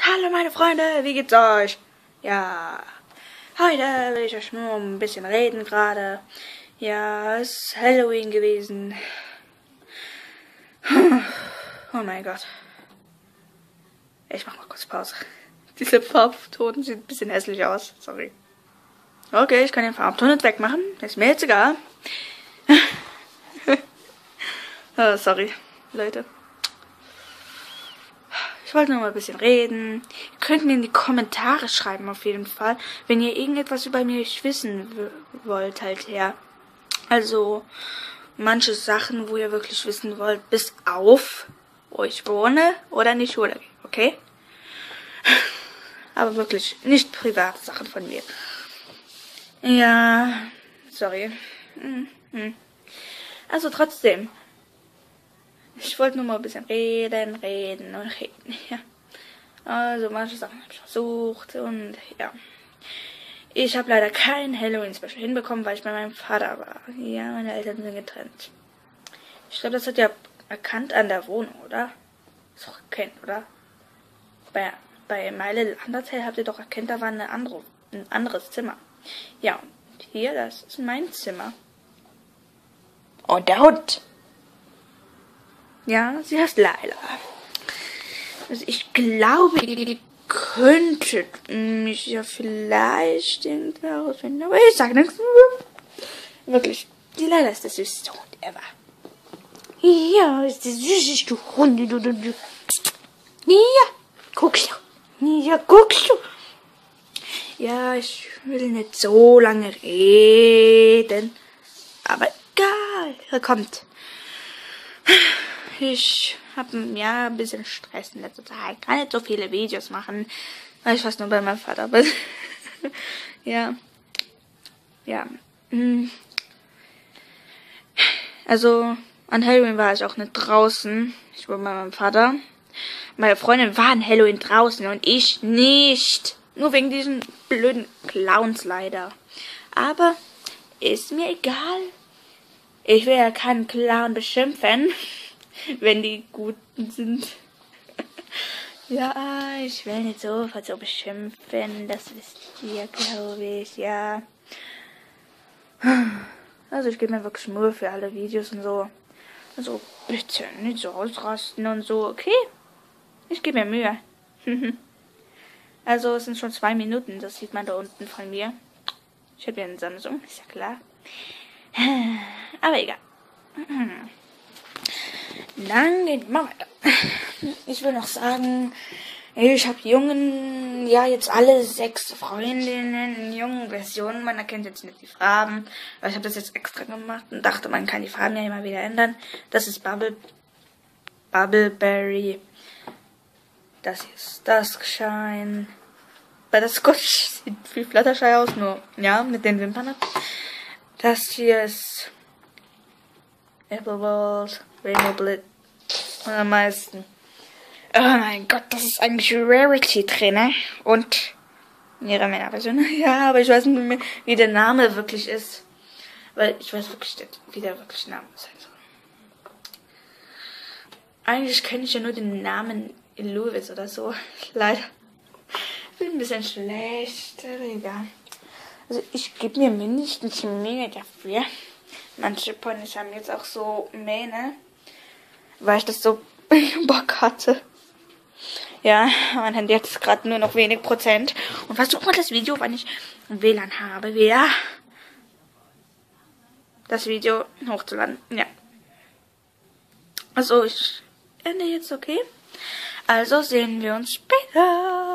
Hallo meine Freunde, wie geht's euch? Ja, heute will ich euch nur ein bisschen reden gerade. Ja, es ist Halloween gewesen. Oh mein Gott. Ich mach mal kurz Pause. Diese Farbton sieht ein bisschen hässlich aus, sorry. Okay, ich kann den Farbton nicht wegmachen, ist mir jetzt egal. Oh, sorry, Leute. Ich wollte nur mal ein bisschen reden. Ihr könnt mir in die Kommentare schreiben auf jeden Fall, wenn ihr irgendetwas über mich wissen wollt halt her. Also manche Sachen, wo ihr wirklich wissen wollt, bis auf, wo ich wohne oder in die Schule gehe, okay? Aber wirklich nicht private Sachen von mir. Ja, sorry. Also trotzdem. Ich wollte nur mal ein bisschen reden. Ja. Also manche Sachen habe ich versucht und ja. Ich habe leider kein Halloween-Special hinbekommen, weil ich bei meinem Vater war. Ja, meine Eltern sind getrennt. Ich glaube, das hat ja erkannt an der Wohnung, oder? Ist doch erkennt, oder? Bei My Little Undertale habt ihr doch erkannt, da war ein anderes Zimmer. Ja, und hier, das ist mein Zimmer. Und der Hund. Ja, sie heißt Laila. Also ich glaube, ihr könntet mich ja vielleicht irgendwie herausfinden, aber ich sage nichts. Wirklich, die Laila ist der süßeste Hund ever. Ja, ist der süßeste Hund. Ja, guckst du. Ja, guckst du. Ja, ich will nicht so lange reden. Aber egal, er kommt. Ich habe ja ein bisschen Stress in letzter Zeit. Kann nicht so viele Videos machen, weil ich fast nur bei meinem Vater bin. Ja. Also, an Halloween war ich auch nicht draußen. Ich war bei meinem Vater. Meine Freundin war an Halloween draußen und ich nicht. Nur wegen diesen blöden Clowns leider. Aber ist mir egal. Ich will ja keinen Clown beschimpfen, wenn die Guten sind. Ja, ich will nicht so beschimpfen, das wisst ihr, glaube ich, ja. Also ich gebe mir wirklich Mühe für alle Videos und so. Also bitte nicht so ausrasten und so, okay? Ich gebe mir Mühe. Also es sind schon 2 Minuten, das sieht man da unten von mir. Ich habe ja einen Samsung, ist ja klar. Aber egal. Dann geht mal weiter. Ich will noch sagen, ich habe jetzt alle 6 Freundinnen in jungen Versionen. Man erkennt jetzt nicht die Farben, weil ich habe das jetzt extra gemacht und dachte, man kann die Farben ja immer wieder ändern. Das ist Bubbleberry. Das hier ist Duskshine. Bei der Scotch sieht viel Fluttershy aus, nur, ja, mit den Wimpern. Das hier ist Appleballs, Rainbow Blit und am meisten. Oh mein Gott, das ist eigentlich Rarity drin, ne? Und ihre Männerversion. Ja, aber ich weiß nicht mehr, wie der Name wirklich ist. Weil ich weiß wirklich nicht, wie der wirkliche Name sein soll. Eigentlich kenne ich ja nur den Namen in Louis oder so. Leider. Ich bin ein bisschen schlecht, aber egal. Also ich gebe mir mindestens Mühe dafür. Manche Ponys haben jetzt auch so Mähne, weil ich das so Bock hatte. Ja, mein Handy hat jetzt gerade nur noch wenig Prozent. Und versuch mal das Video, wann ich WLAN habe, wieder das Video hochzuladen. Ja. Also ich ende jetzt, okay? Also sehen wir uns später.